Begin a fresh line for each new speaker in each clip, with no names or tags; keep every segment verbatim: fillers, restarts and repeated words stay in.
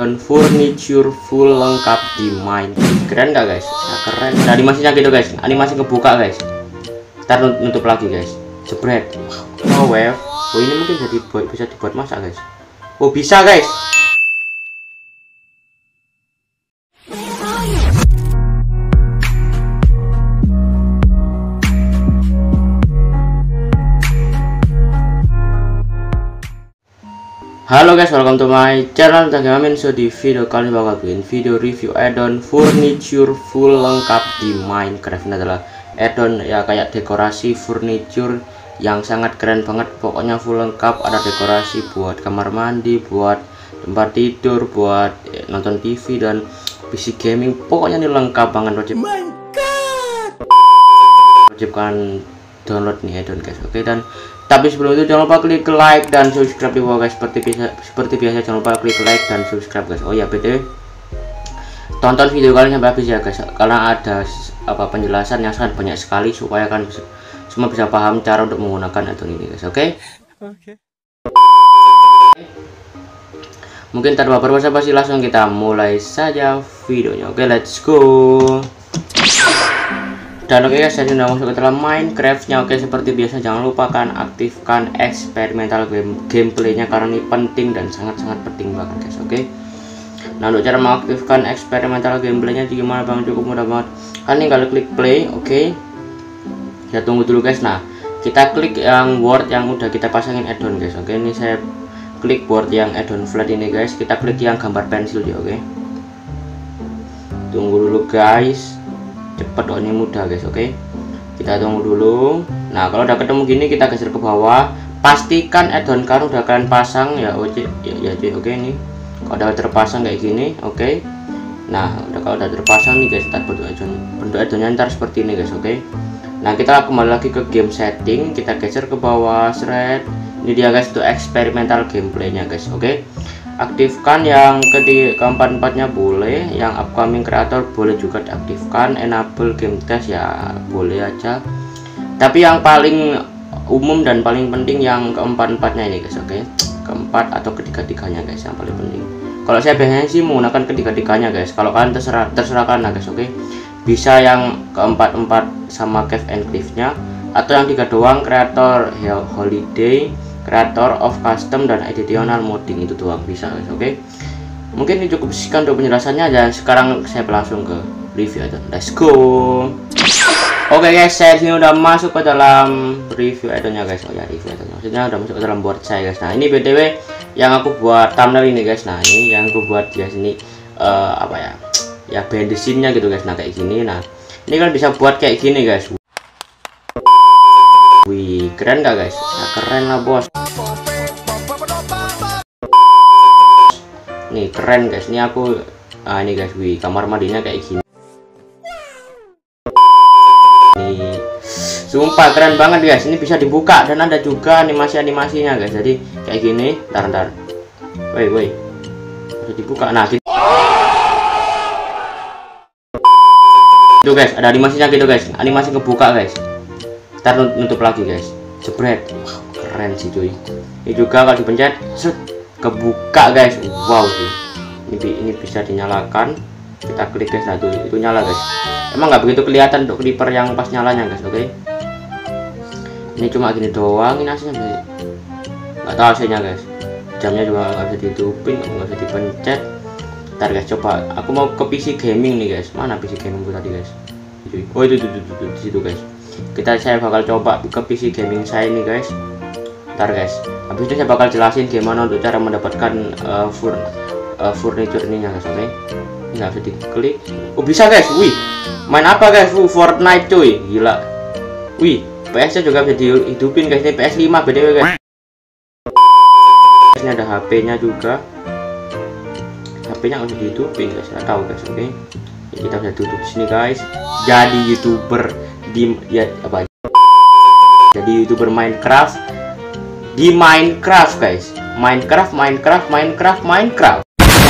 Dan furniture full lengkap di Minecraft. Keren gak guys? Nah, keren. Nah, animasinya gitu guys. Animasi ngebuka guys. Ntar nutup lagi guys. Jebret. Oh wow. Oh ini mungkin jadi buat, bisa dibuat masak guys. Oh bisa guys. Halo guys, welcome to my channel Tagamin. So di video kali ini bakal bikin video review add-on furniture full lengkap di Minecraft. Ini adalah add-on ya kayak dekorasi furniture yang sangat keren banget. Pokoknya full lengkap, ada dekorasi buat kamar mandi, buat tempat tidur, buat eh, nonton T V dan P C gaming. Pokoknya ini lengkap banget. Wajib wajib kan download nih add-on guys. Oke, dan tapi sebelum itu jangan lupa klik like dan subscribe di bawah guys. Seperti biasa, seperti biasa jangan lupa klik like dan subscribe guys. Oh ya B T W, tonton video kalian sampai habis ya guys, karena ada apa penjelasan yang sangat banyak sekali supaya kan bisa, semua bisa paham cara untuk menggunakan add-on ini guys. Oke. Okay? Oke. Okay. Mungkin tanpa berbasa-basi langsung kita mulai saja videonya. Oke, okay, let's go. Dan oke okay guys, saya sudah masuk ke dalam Minecraft-nya. Oke, okay, seperti biasa jangan lupakan aktifkan eksperimental game gameplaynya karena ini penting dan sangat-sangat penting banget guys. Oke. Okay? Nah, untuk cara mengaktifkan eksperimental gameplaynya gimana bang? Cukup mudah banget. Kan tinggal klik play, oke. Okay? Ya tunggu dulu guys. Nah, kita klik yang word yang udah kita pasangin add-on guys. Oke, okay? Ini saya klik word yang add-on flat ini guys. Kita klik yang gambar pensil ya, oke. Okay? Tunggu dulu guys. Cepet dong, ini mudah guys. Oke, okay? Kita tunggu dulu. Nah, kalau udah ketemu gini kita geser ke bawah, pastikan add-on kan udah kalian pasang ya. Oke ya, ya oke okay, ini kalau udah terpasang kayak gini. Oke, okay? Nah udah kalau udah terpasang nih guys, kita bentuk add-on bentuk add-onnya ntar seperti ini guys. Oke, okay? Nah kita kembali lagi ke game setting, kita geser ke bawah, shred. Ini dia guys untuk eksperimental gameplaynya guys. Oke, okay? Aktifkan yang ketiga keempat-empatnya boleh, yang upcoming creator boleh juga diaktifkan, enable game test ya boleh aja, tapi yang paling umum dan paling penting yang keempat-empatnya ini guys. Oke, okay? Keempat atau ketiga-tiganya guys yang paling penting. Kalau saya biasanya sih menggunakan ketiga-tiganya guys, kalau kalian terserah terserah kalian guys. Oke, okay? Bisa yang keempat-empat sama cave and cliff-nya, atau yang tiga doang creator holiday, creator of custom dan additional modding, itu doang bisa guys. Oke, okay? Mungkin ini cukup sekian untuk penjelasannya, dan sekarang saya langsung ke review aja. Let's go. Oke okay guys, saya sini udah masuk ke dalam review add-onnya guys. Oh ya, review add-onnya maksudnya udah masuk ke dalam board saya guys. Nah ini B T W yang aku buat thumbnail ini guys. Nah ini yang aku buat ya sini uh, apa ya ya behind the scene-nya gitu guys. Nah kayak gini. Nah ini kan bisa buat kayak gini guys. Wih, keren gak guys? Nah, keren lah bos. Nih keren guys. Ini aku ah ini guys, wih kamar mandinya kayak gini. Nih, sumpah keren banget guys. Ini bisa dibuka dan ada juga animasi-animasinya guys. Jadi kayak gini. Ntar ntar. Woi woi. Bisa dibuka. Nah gitu. Itu guys, ada animasinya gitu guys. Animasi ngebuka guys. Ntar nutup lagi guys. Jebret. Wow, keren sih cuy. Ini juga kalau dipencet set kebuka guys. Wow sih. Ini ini bisa dinyalakan. Kita klik guys, satu itu nyala guys. Emang nggak begitu kelihatan untuk creeper yang pas nyalanya guys. Oke, okay? Ini cuma gini doang. Ini hasilnya nggak tahu hasilnya guys. Jamnya juga nggak bisa dihidupin, nggak bisa dipencet. Ntar guys, coba aku mau ke P C gaming nih guys. Mana P C gaming tadi guys? Oh itu itu itu, itu, itu di situ guys. Kita saya bakal coba ke P C gaming saya ini guys. Ntar guys, habis itu saya bakal jelasin gimana untuk cara mendapatkan uh, fur, uh, furniture ininya guys. Oke, okay? Nggak bisa diklik. Oh bisa guys. Wih, main apa guys? Uh, Fortnite cuy, gila. Wih, P S nya juga bisa dihidupin guys. Ini P S lima B T W guys. Ini ada H P nya juga. H P nya nggak bisa dihidupin guys, nggak tahu guys. Oke, okay? Kita bisa tutup sini guys. Jadi youtuber di ya apa? Jadi youtuber Minecraft di Minecraft guys. Minecraft, Minecraft, Minecraft, Minecraft.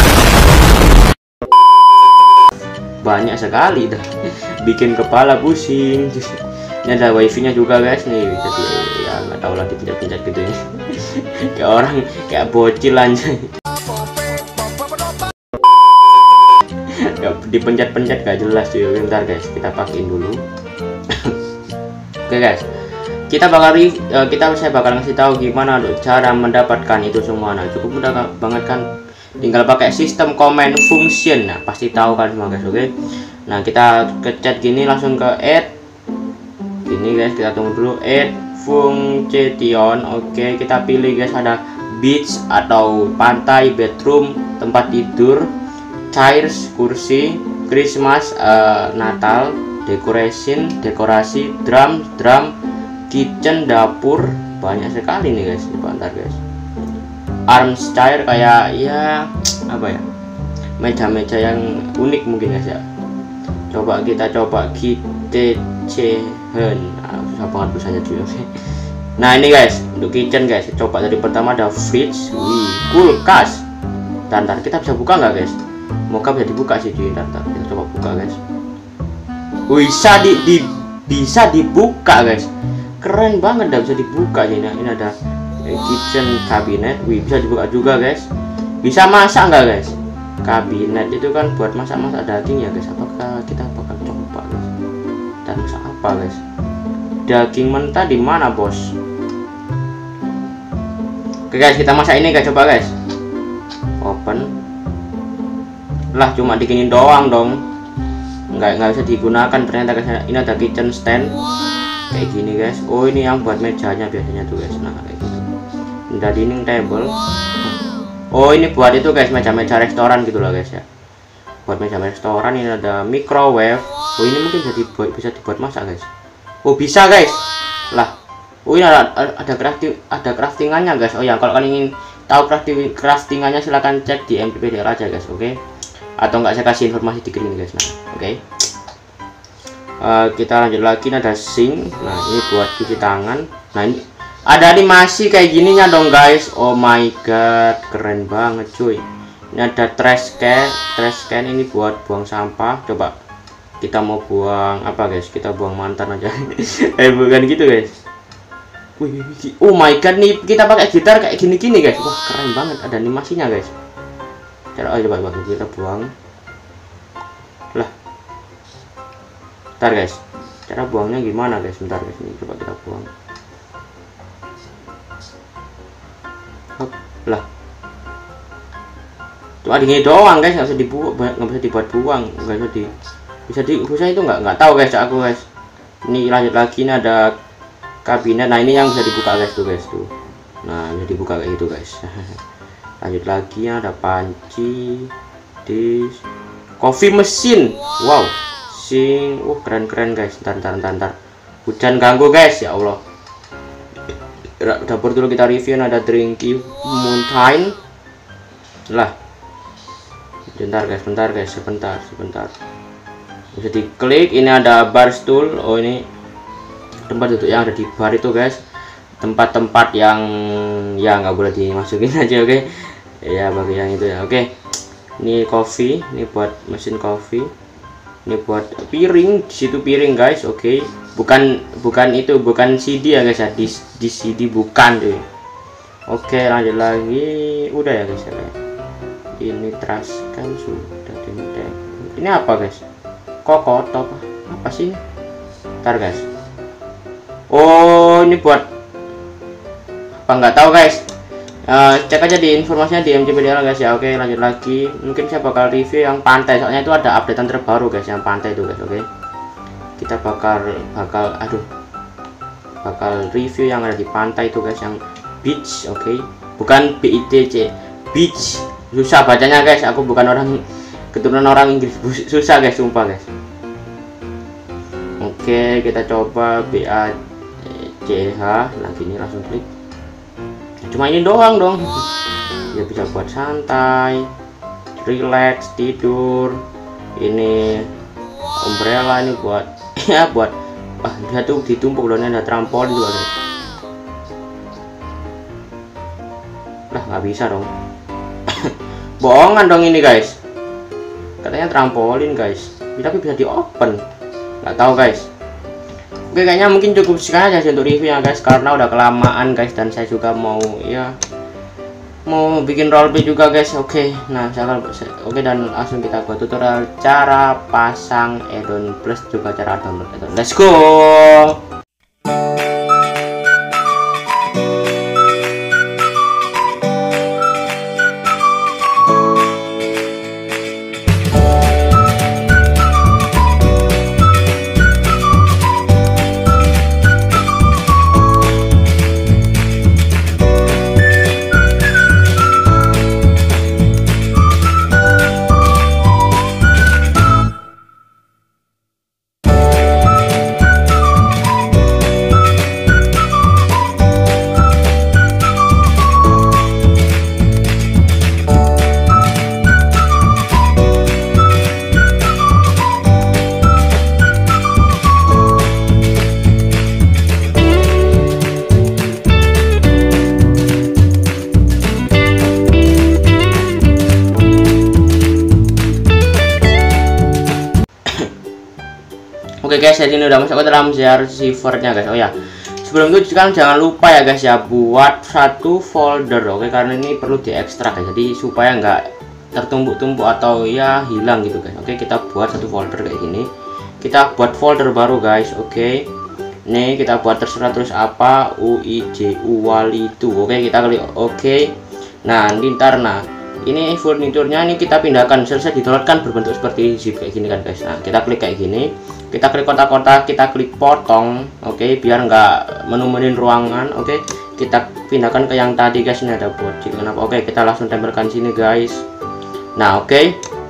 Banyak sekali dah. Bikin kepala pusing. Ini ada wifi nya juga guys nih. Jadi ya nggak tahu lah dipencet-pencet gitu ya. Kayak orang kayak bocil aja. Gak dipencet-pencet gak jelas cuy. Bentar guys, kita pakein dulu. Oke guys, kita bakal uh, kita saya bakal ngasih tahu gimana untuk cara mendapatkan itu semua. Nah cukup mudah banget kan, tinggal pakai sistem command function. Nah pasti tahu kan semua guys. Oke, nah kita ke chat gini langsung ke add gini guys, kita tunggu dulu add function. Oke, kita pilih guys, ada beach atau pantai, bedroom tempat tidur, chairs kursi, Christmas uh, Natal, decoration dekorasi, drum drum, kitchen dapur, banyak sekali nih guys. Bentar guys, arms chair kayak ya apa ya, meja-meja yang unik mungkin guys ya. Coba kita coba kitchen, nah, susah banget tulisannya juga. Nah ini guys untuk kitchen guys, coba dari pertama ada fridge, wih, kulkas. Ntar kita bisa buka nggak guys? Moga bisa dibuka sih cuy. Ntar kita coba buka guys. Wih, bisa di, di bisa dibuka guys, keren banget, dah bisa dibuka ini. Ini ada kitchen cabinet, wih bisa dibuka juga guys. Bisa masak nggak guys? Kabinet itu kan buat masak-masak daging ya guys. Apakah kita bakal coba guys? Dan masak apa guys? Daging mentah di mana bos? Oke guys, kita masak ini guys, coba guys. Open. Lah cuma diginin doang dong. Nggak nggak bisa digunakan ternyata guys. Ini ada kitchen stand kayak gini guys. Oh ini yang buat mejanya biasanya tuh guys. Nah kayak gitu. Ada dining table. Oh ini buat itu guys, meja-meja restoran gitu loh guys ya. Buat meja restoran. Ini ada microwave. Oh ini mungkin bisa dibuat bisa dibuat masak guys. Oh bisa guys. Lah. Oh ini ada ada crafting ada craftingannya guys. Oh ya, kalau kalian ingin tahu crafting craftingannya silahkan cek di M P P D L aja guys. Oke, atau enggak saya kasih informasi di sini guys. Nah oke, okay. uh, kita lanjut lagi. Ini ada sink. Nah ini buat cuci tangan. Nah ini ada animasi kayak gininya dong guys. Oh my god, keren banget cuy. Ini ada trash can. Trash can ini buat buang sampah. Coba kita mau buang apa guys? Kita buang mantan aja. Eh bukan gitu guys. Wih, oh my god, nih kita pakai gitar kayak gini-gini guys. Wah keren banget, ada animasinya guys. Cara oh, coba coba kita buang. Lah, bentar guys, cara buangnya gimana guys? Bentar guys, ini coba kita buang. Hop, lah, cuma gini doang guys, nggak usah dibuat, nggak bisa dibuat buang, nggak bisa di, bisa di, bisa itu nggak nggak tahu guys aku guys. Ini lanjut lagi, ini ada kabinet. Nah ini yang bisa dibuka guys tuh guys tuh. Nah bisa dibuka kayak gitu guys. Lanjut lagi ada panci, dish, coffee machine. Wow, sing, uh keren-keren guys. Ntar ntar ntar ntar. Hujan ganggu guys ya Allah. Dapur dulu kita review. Ada drinking mountain. Lah, bentar guys, bentar guys, sebentar sebentar. Bisa diklik. Ini ada bar stool. Oh ini tempat duduk yang ada di bar itu guys, tempat-tempat yang ya nggak boleh dimasukin aja. Oke okay? Ya bagi yang itu ya. Oke okay. Ini coffee, ini buat mesin coffee, ini buat piring, di situ piring guys. Oke okay. bukan bukan itu bukan C D ya guys ya, di, di C D bukan tuh. Oke okay, lanjut lagi, udah ya guys ya. Ini trash kan sudah diminta. Ini apa guys? Kok kotor apa sih? Ntar guys. Oh ini buat apa nggak tahu guys. Uh, cek aja di informasinya di M C P D L guys ya. Oke lanjut lagi, mungkin saya bakal review yang pantai soalnya itu ada updatean terbaru guys yang pantai itu guys. Oke kita bakal bakal aduh bakal review yang ada di pantai itu guys, yang beach. Oke bukan B I T C, beach, susah bacanya guys, aku bukan orang keturunan orang Inggris, susah guys sumpah guys. Oke kita coba B A C H. Nah gini langsung klik, cuma ini doang dong ya, bisa buat santai, relax, tidur. Ini umbrella, ini buat ya buat ah bisa tuh ditumpuk loh. Ini ada trampolin juga guys. Lah nggak bisa dong. Bohongan dong ini guys, katanya trampolin guys, tapi bisa di open, nggak tahu guys. Oke kayaknya mungkin cukup sekian aja untuk reviewnya guys, karena udah kelamaan guys, dan saya juga mau ya mau bikin roleplay juga guys. Oke, nah misalkan oke, dan langsung kita buat tutorial cara pasang add-on plus juga cara download add-on. Let's go. Oke guys, jadi ini udah masuk ke dalam receiver-nya guys. Oh ya, sebelum itu sekarang jangan lupa ya guys ya, buat satu folder. Oke, karena ini perlu diekstrak ya, jadi supaya nggak tertumpuk-tumpuk atau ya hilang gitu guys. Oke, kita buat satu folder kayak gini. Kita buat folder baru guys. Oke, nih kita buat terserah terus apa, U I J U wali itu. Oke, kita klik oke. Nah, nanti ntar nah ini furniturnya ini kita pindahkan, selesai didownloadkan berbentuk seperti zip kayak gini kan guys. Nah, kita klik kayak gini, kita klik kotak-kotak, kita klik potong. Oke, biar nggak menemuin ruangan. Oke, kita pindahkan ke yang tadi guys. Ini ada bocil kenapa. Oke, kita langsung tempelkan sini guys. Nah, oke,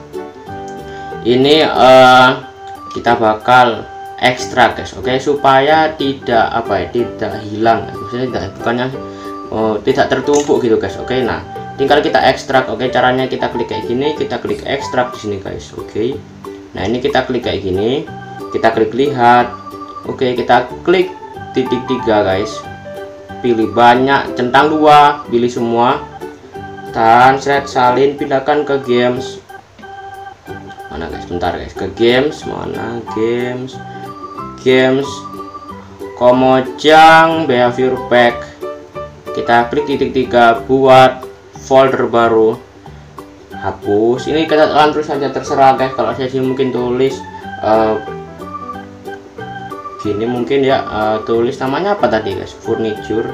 ini uh, kita bakal ekstrak guys. Oke, supaya tidak apa ya, tidak hilang, maksudnya tidak, bukannya oh, tidak tertumpuk gitu guys. Oke, nah tinggal kita ekstrak. Oke, caranya kita klik kayak gini, kita klik ekstrak di sini guys. Oke, nah ini kita klik kayak gini, kita klik lihat. Oke, kita klik titik tiga guys, pilih banyak, centang dua, pilih semua, dan set salin, pindahkan ke games. Mana guys, bentar guys, ke games, mana games, games, Komojang behavior pack. Kita klik titik tiga, buat folder baru, hapus. Ini kita telan terus saja, terserah guys. Kalau saya sih mungkin tulis uh, gini mungkin ya, uh, tulis namanya apa tadi guys, furniture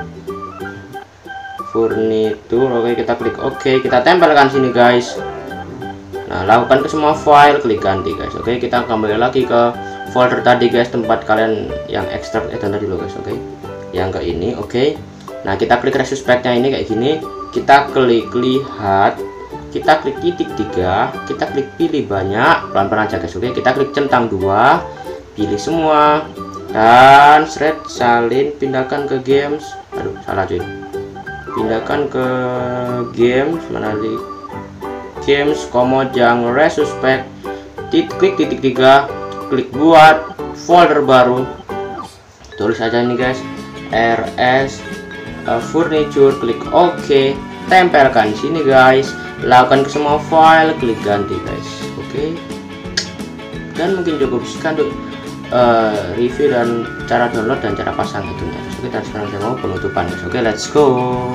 furniture. Oke, kita klik oke, kita tempelkan sini guys. Nah, lakukan ke semua file, klik ganti guys. Oke, kita kembali lagi ke folder tadi guys, tempat kalian yang ekstrak add-on tadi loh guys. Oke, yang ke ini. Oke, nah kita klik resuspect-nya ini kayak gini, kita klik lihat, kita klik titik tiga, kita klik pilih banyak, pelan-pelan aja guys. Oke, kita klik centang dua, pilih semua, dan thread salin, pindahkan ke games. Aduh, salah cuy, pindahkan ke games, mana di games, Komojang resuspect, klik titik tiga, klik buat folder baru, tulis aja ini guys, rs uh, furniture, klik OK, tempelkan sini guys, lakukan ke semua file, klik ganti guys. Oke, dan mungkin cukup sekian untuk uh, review dan cara download dan cara pasang itu guys. Oke, dan sekarang saya mau penutupan guys. Oke, let's go.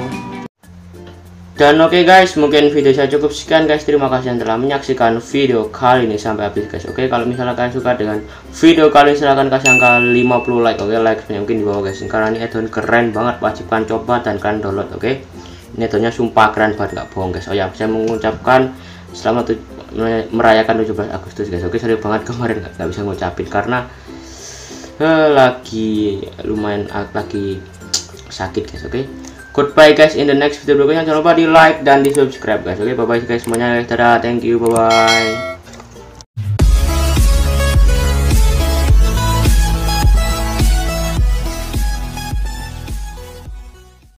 Dan oke okay guys, mungkin video saya cukup sekian guys. Terima kasih yang telah menyaksikan video kali ini sampai habis guys. Oke, okay, kalau misalnya kalian suka dengan video kali ini, silahkan kasih angka lima puluh like. Oke, okay, like mungkin di bawah guys, karena ini add-on keren banget, wajib kalian coba dan kalian download. Oke, okay? Ini add-onnya sumpah keren banget, nggak bohong guys. Oh ya, saya mengucapkan selamat merayakan tujuh belas Agustus guys. Oke, okay, sorry banget kemarin nggak bisa ngucapin karena eh, lagi lumayan lagi sakit guys. Oke, okay? Goodbye guys, in the next video berikutnya. Jangan lupa di like dan di subscribe guys. Oke, okay, bye bye guys semuanya guys. Dadah, thank you, bye bye.